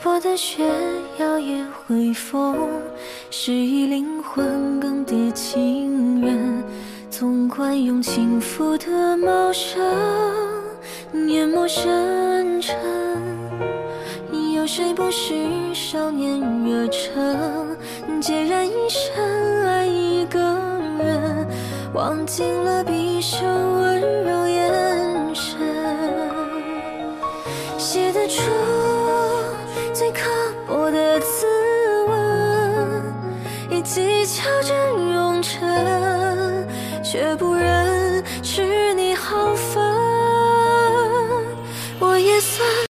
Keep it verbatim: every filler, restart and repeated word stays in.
泊的雪摇曳回风，是以灵魂更迭情人，纵观用轻浮的茂盛淹没深沉。有谁不是少年热忱，孑然一身爱一个人，忘尽了毕生温柔眼神。写得出最刻薄的自问，以技巧真容尘，却不